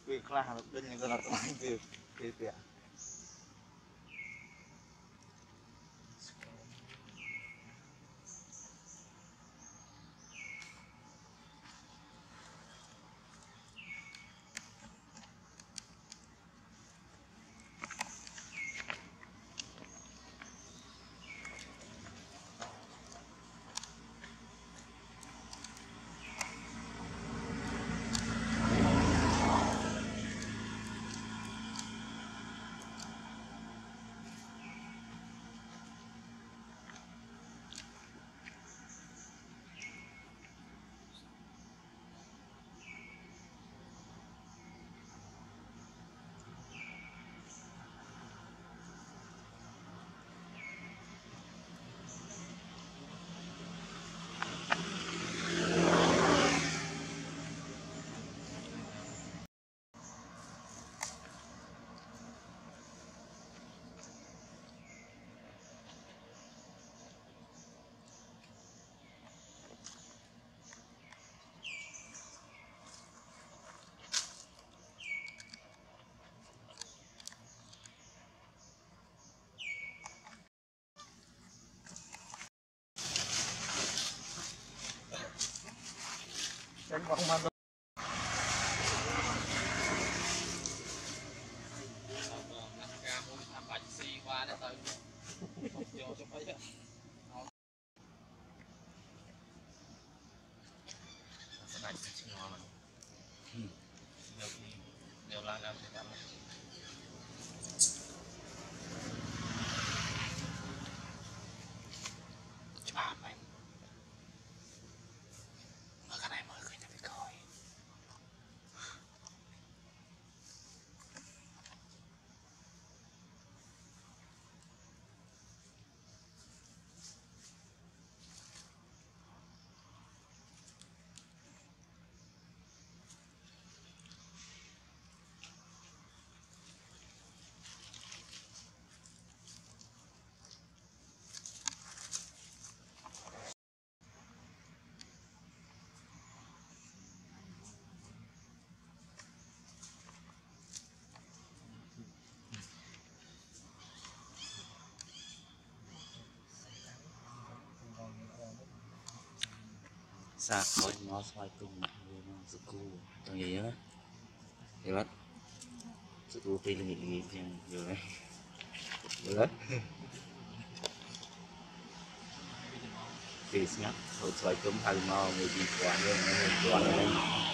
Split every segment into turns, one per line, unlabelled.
việc là bên những cái là việc đánh bóng mà xa khỏi nó xoay cùng sự cu tầng gì á thì mất sự cu phi là nghỉ rồi đấy rồi đấy thì nhắc hồi xoay cùng thay màu người đi qua đây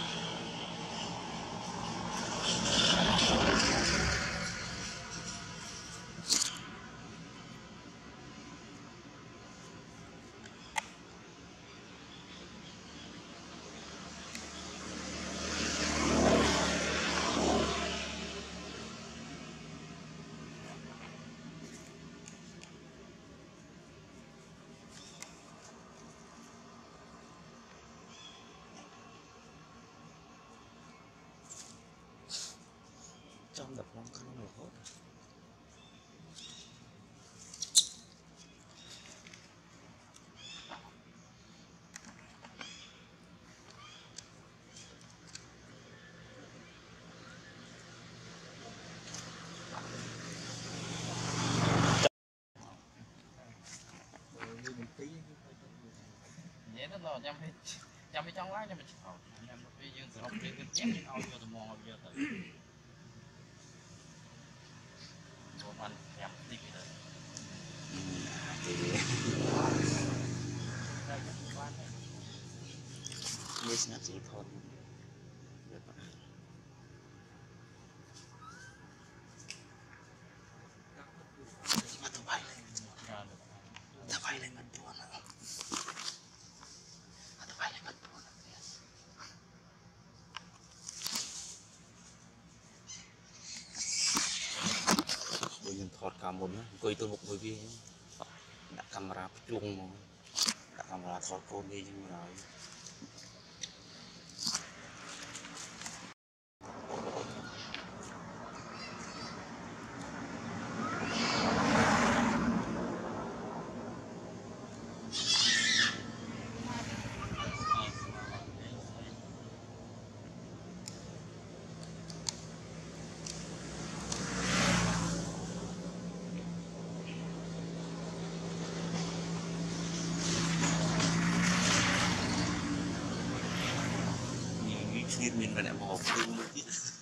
trong đập long khăn nổi hốt
vậy đó là nhằm trong lái cho mình học nhằm bây giờ học lên cái chén những ao vô từ mòn giờ tới rồi mình nhằm đi cái đấy
như snap chỉ thôi thọt cả một coi tôi một người kia đặt camera chung mà đặt camera thọt con đi nhưng mà miên miên và lại một phim luôn chứ